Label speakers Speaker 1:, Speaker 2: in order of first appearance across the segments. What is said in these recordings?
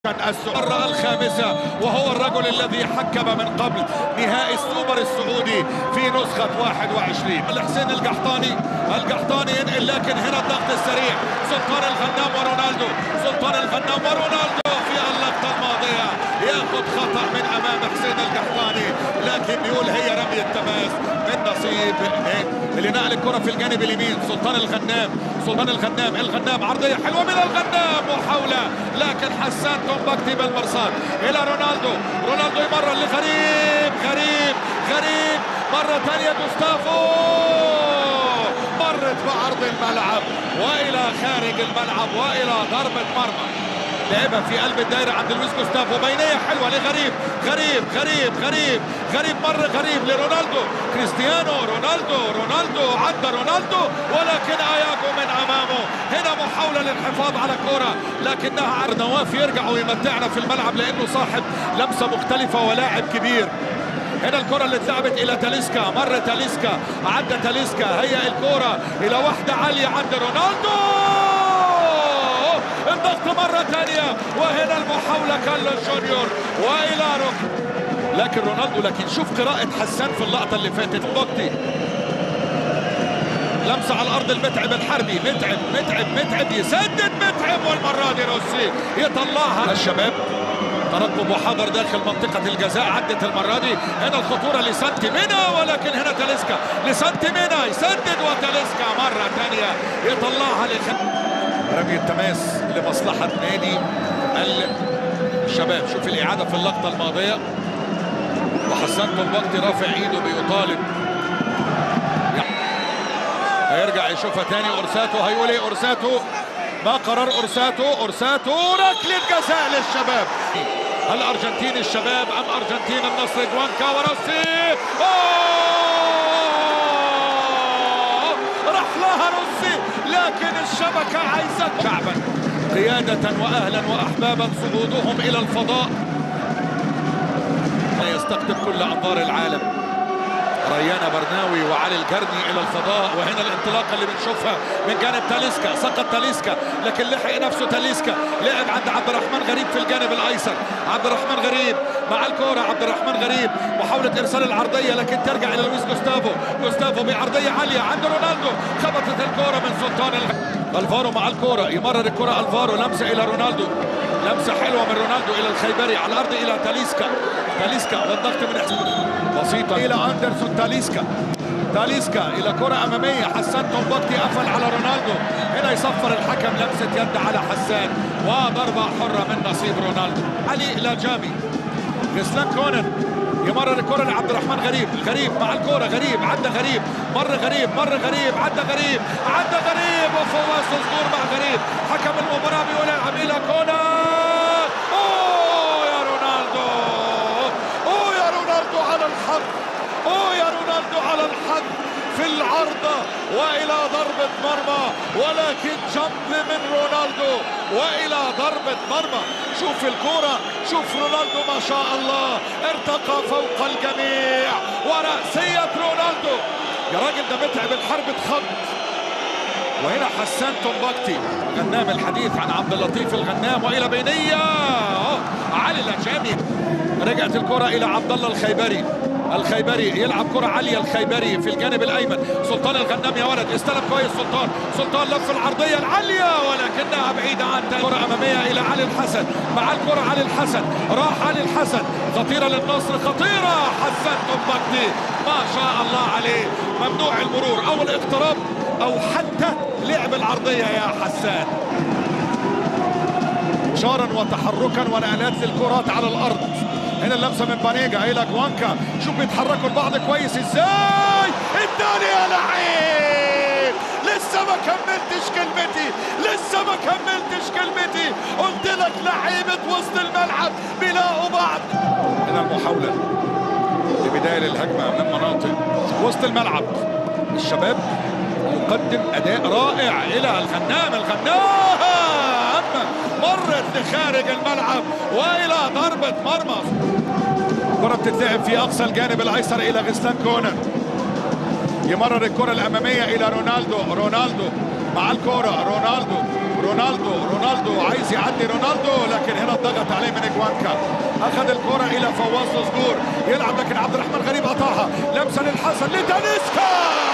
Speaker 1: المرة الخامسة، وهو الرجل الذي حكم من قبل نهائي السوبر السعودي في نسخة 21. الحسين القحطاني ينقل، لكن هنا الضغط السريع. سلطان الغنام ورونالدو، سلطان الغنام ورونالدو في اللقطة الماضية ياخذ خطأ من أمام حسين القحطاني، لكن بيقول هي رمية تماس من نصيب اللي نقل الكرة في الجانب اليمين. سلطان الغنام عرضية حلوة من الغنام، محاولة لكن حسان تومباكتي بالمرصاد إلى رونالدو يمرر لغريب مرة ثانية جوستافو، مرت بعرض الملعب وإلى خارج الملعب وإلى ضربة مرمى. لعبها في قلب الدائرة عند لويس جوستافو، بينية حلوة لغريب، مر غريب لرونالدو، كريستيانو رونالدو عدى رونالدو، ولكن اياجو من امامه. هنا محاولة للحفاظ على الكرة، لكنها نواف يرجع ويمتعنا في الملعب لانه صاحب لمسة مختلفة ولاعب كبير. هنا الكرة اللي اتلعبت الى تاليسكا، مر تاليسكا، عدى تاليسكا، هي الكرة الى واحدة عالية عند رونالدو، الضغط مرة ثانية، وهنا المحاولة كارلوس جونيور والى ركن، لكن رونالدو. لكن شوف قراءة حسان في اللقطة اللي فاتت. بوكتي لمسة على الأرض المتعب الحربي، متعب يسدد، والمرة دي روسي يطلعها. الشباب ترقب وحضر داخل منطقة الجزاء، عدت المرة دي. هنا الخطورة لسانتي مينا، ولكن هنا تاليسكا لسانتي مينا يسدد، وتاليسكا مرة ثانية يطلعها رمية تماس لمصلحة نادي الشباب. شوف الإعادة في اللقطة الماضية، وحسان تومباكتي رافع ايده بيطالب، هيرجع يشوفها تاني. اورساتو هيقول ايه؟ اورساتو ما قرار اورساتو ركلة جزاء للشباب. هل ارجنتين الشباب ام ارجنتين النصر؟ جوانكا وروسي، راح لها روسي، لكن الشبكة عايزة شعبا قيادة واهلا واحبابا صعودهم الى الفضاء يستقطب كل انظار العالم. ريانا برناوي وعلي الجرني الى الفضاء، وهنا الانطلاقه اللي بنشوفها من جانب تاليسكا. سقط تاليسكا، لكن لحق نفسه تاليسكا، لعب عند عبد الرحمن غريب في الجانب الايسر. عبد الرحمن غريب مع الكره، عبد الرحمن غريب محاوله ارسال العرضيه، لكن ترجع الى لويس جوستافو بعرضيه عاليه عند رونالدو، خبطت الكره من سلطان الفارو مع الكره، يمرر الكره الفارو، لمسه الى رونالدو، لمسه حلوه من رونالدو الى الخيبري على الارض الى تاليسكا والضغط من بسيطه الى اندرسون. تاليسكا الى كره اماميه، حسان تومباكتي قفل على رونالدو، هنا يصفر الحكم لمسه يد على حسان، وضربه حره من نصيب رونالدو. علي الى جامي، غسلان كونن يمرر الكره لعبد الرحمن غريب مع الكره، عدى غريب، مر غريب، عدى غريب، وفواز صدور مع غريب. حكم المباراه بيقول العب الى كونن. على الحد في العارضة وإلى ضربة مرمى، ولكن جنب من رونالدو وإلى ضربة مرمى. شوف الكرة، شوف رونالدو ما شاء الله ارتقى فوق الجميع، ورأسية رونالدو يا راجل، ده متعب الحرب اتخض. وهنا حسان تومباكتي غنام الحديث عن عبد اللطيف الغنام، وإلى بينية علي الأجامي. رجعت الكرة إلى عبد الله الخيبري يلعب كرة عالية، الخيبري في الجانب الأيمن. سلطان الغنام يا ولد استلم كويس، سلطان لف العرضية العالية، ولكنها بعيدة عن كرة أمامية إلى علي الحسن، مع الكرة علي الحسن، راح علي الحسن، خطيرة للنصر، خطيرة. حسان تومباكتي ما شاء الله عليه، ممنوع المرور أو الاقتراب أو حتى لعب العرضية يا حسان. إشارا وتحركا ونقلات للكرات على الأرض. هنا اللمسه من بانيجا الى جوانكا، شوف بيتحركوا البعض كويس ازاي. الثاني يا لعيب، لسه ما كملتش كلمتي، قلت لك لعيبه وسط الملعب بيلاقوا بعض. هنا المحاوله لبدايه الهجمه من مناطق وسط الملعب. الشباب يقدم اداء رائع الى الغنام مرت لخارج الملعب والى ضربة مرمى. الكرة بتتلعب في اقصى الجانب الايسر الى غسلان كونن، يمرر الكرة الامامية الى رونالدو مع الكرة، رونالدو رونالدو عايز يعدي رونالدو، لكن هنا ضغط عليه من إجوانكا. اخذ الكرة الى فواز صدور يلعب، لكن عبد الرحمن غريب قطعها، لمسة للحسن لتاليسكا.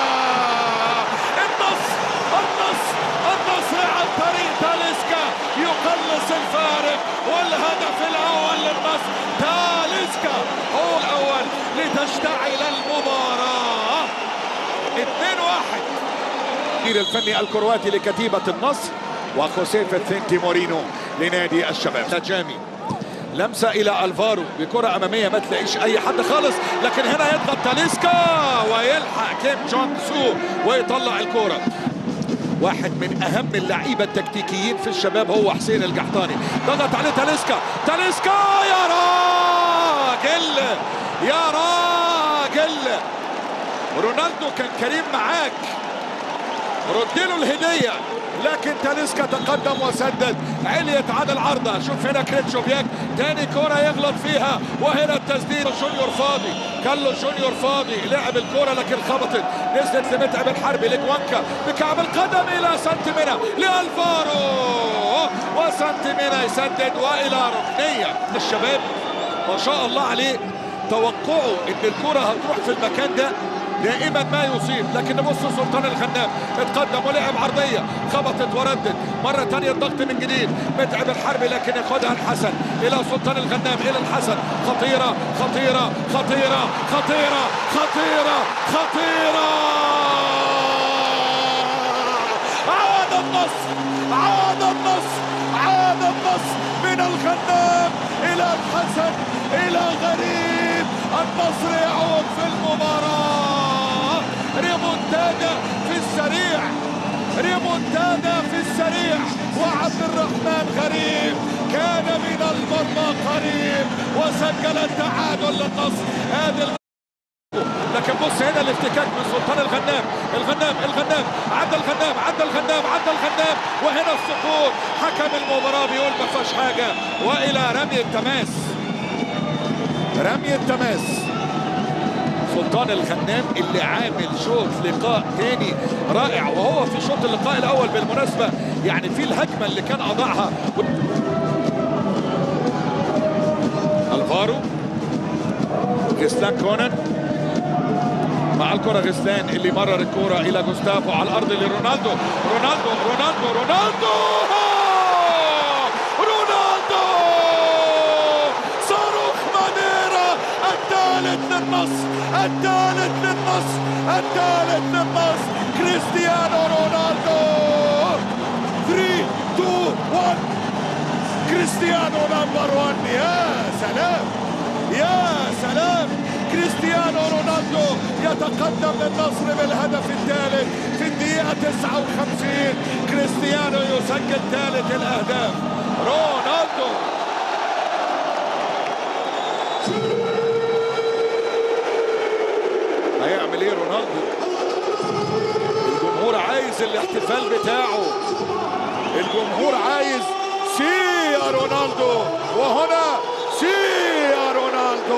Speaker 1: النصر عن طريق تاليسكا يقلص الفارق، والهدف الاول للنصر. تاليسكا هو الاول لتشتعل المباراة. 2-1. المدير الفني الكرواتي لكتيبة النصر وخوسيه الثنتي مورينو لنادي الشباب. تجامي لمسة إلى ألفارو بكرة أمامية ما تلاقيش أي حد خالص، لكن هنا يضغط تاليسكا ويلحق كيم جونغ سو ويطلع الكرة. واحد من أهم اللعيبة التكتيكيين في الشباب هو حسين القحطاني. ضغط عليه تاليسكا يا راجل رونالدو كان كريم معاك، رد له الهدية، لكن تاليسكا تقدم وسدد. عليت على العارضة. شوف هنا كريتشوفياك تاني كرة يغلط فيها، وهنا التسديد كارلوس جونيور فاضي لعب الكرة لكن خبطت، نزلت لمتعب الحربي لجوانكا بكعب القدم إلى سانتيمينا لألفارو، وسانتيمينا يسدد وإلى ركنية. الشباب ما شاء الله عليه توقعوا ان الكرة هتروح في المكان ده دائما ما يصيب، لكن نبص سلطان الغنام اتقدم ولعب عرضيه خبطت وردت مره ثانيه، الضغط من جديد متعب الحربي لكن ياخدها الحسن الى سلطان الغنام الى الحسن. خطيره خطيره خطيره خطيره خطيره خطيره. عاد النصر من الغنام الى الحسن الى غريب. النصر يعود في المباراة. ريمونتادا في السريع وعبد الرحمن غريب كان من المرمى قريب وسجل التعادل للنصر. لكن بص هنا الافتكاك من سلطان الغنام عدى الغنام وهنا السقوط. حكم المباراة بيقول ما فيهاش حاجة والى رمي التماس. سلطان الغنام اللي عامل شوط لقاء تاني رائع، وهو في شوط اللقاء الاول بالمناسبة يعني في الهجمة اللي كان اضعها الفارو. غسلان كونان مع الكرة، غسلان اللي مرر الكرة الى جوستافو على الارض لرونالدو. رونالدو صاروخ مانيرا. الثالث للنصر كريستيانو رونالدو. 3-2-1 كريستيانو نمبر 1. يا سلام كريستيانو رونالدو يتقدم للنصر بالهدف الثالث في الدقيقة 59. كريستيانو يسجل ثالث الأهداف. رونالدو هيعمل ايه رونالدو؟ الجمهور عايز الاحتفال بتاعه، الجمهور عايز سي يا رونالدو، وهنا سي يا رونالدو.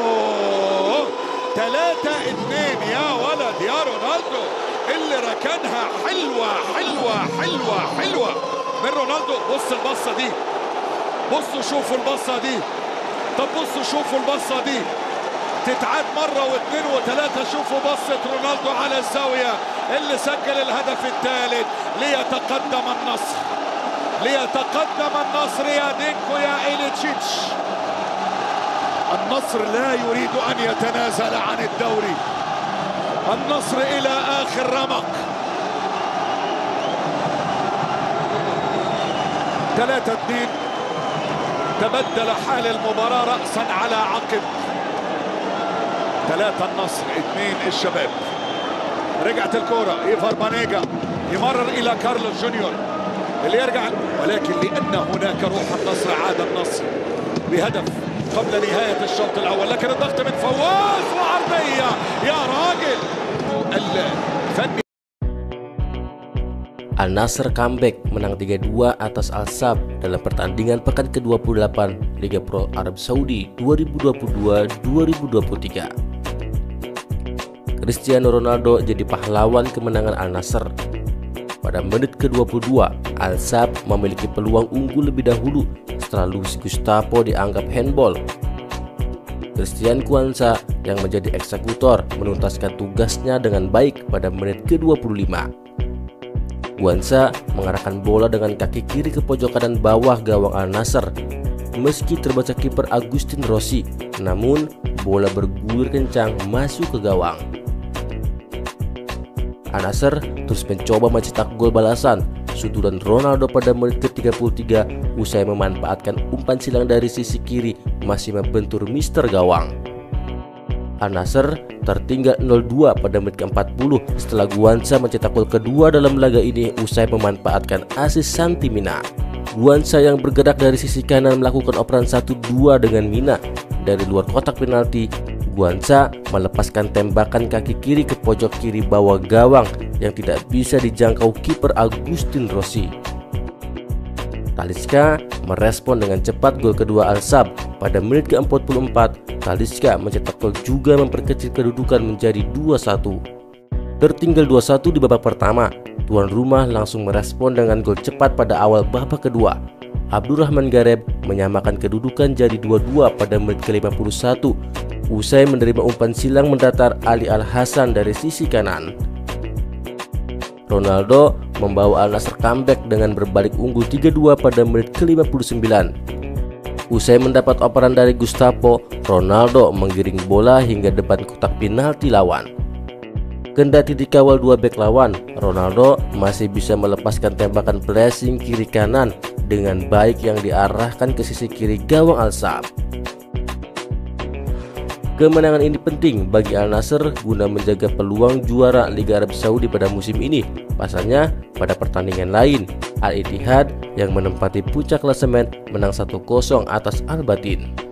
Speaker 1: 3-2 يا ولد يا رونالدو اللي ركنها حلوة من رونالدو. بص البصة دي، بصوا شوفوا البصة دي، طب بصوا شوفوا البصة دي تتعاد مرة واثنين وثلاثة. شوفوا بصة رونالدو على الزاوية اللي سجل الهدف الثالث ليتقدم النصر يا دينكو يا إيليتشيتش. النصر لا يريد أن يتنازل عن الدوري. النصر إلى آخر رمق. 3-2 تبدل حال المباراة رأسا على عقب. 3 النصر 2 الشباب. رجعت الكرة إيفار بانيجا يمرر إلى كارلوس جونيور اللي يرجع، ولكن لأن هناك روح النصر عاد النصر بهدف قبل نهاية الشوط الأول. لكن الضغط من فواز وعرضية يا راجل. الفني
Speaker 2: Al Nassr comeback menang 3-2 atas Al Sadd dalam pertandingan pekan ke-28 Liga Pro Arab Saudi 2022-2023. Cristiano Ronaldo jadi pahlawan kemenangan Al Nassr. pada menit ke-22, Al-Saab memiliki peluang unggul lebih dahulu setelah Luis Gustavo dianggap handball. Christian Kwanza yang menjadi eksekutor menuntaskan tugasnya dengan baik pada menit ke-25. Kwanza mengarahkan bola dengan kaki kiri ke pojok kanan bawah gawang Al-Nassr. Meski terbaca kiper Agustin Rossi, namun bola bergulir kencang masuk ke gawang. Al-Nassr terus mencoba mencetak gol balasan. Sudulan Ronaldo pada menit ke-33 usai memanfaatkan umpan silang dari sisi kiri masih membentur mister gawang. Al-Nassr tertinggal 0-2 pada menit ke-40 setelah Kwanza mencetak gol kedua dalam laga ini usai memanfaatkan asis Santi Mina. Kwanza yang bergerak dari sisi kanan melakukan operan 1-2 dengan Mina. Dari luar kotak penalti, Kwanza melepaskan tembakan kaki kiri ke pojok kiri bawah gawang yang tidak bisa dijangkau kiper Agustin Rossi. Talisca merespon dengan cepat gol kedua Al-Saab pada menit ke-44. Talisca mencetak gol juga memperkecil kedudukan menjadi 2-1. Tertinggal 2-1 di babak pertama, tuan rumah langsung merespon dengan gol cepat pada awal babak kedua. Abdurrahman Gareb menyamakan kedudukan jadi 2-2 pada menit ke-51 usai menerima umpan silang mendatar Ali Al-Hasan dari sisi kanan. Ronaldo membawa Al-Nassr comeback dengan berbalik unggul 3-2 pada menit ke-59. Usai mendapat operan dari Gustavo, Ronaldo menggiring bola hingga depan kotak penalti lawan. Kendati dikawal dua bek lawan, Ronaldo masih bisa melepaskan tembakan pressing kiri kanan dengan baik yang diarahkan ke sisi kiri gawang Al-Saab. Kemenangan ini penting bagi Al-Nassr guna menjaga peluang juara Liga Arab Saudi pada musim ini. Pasalnya, pada pertandingan lain, Al-Ittihad yang menempati puncak klasemen menang 1-0 atas Al-Batin.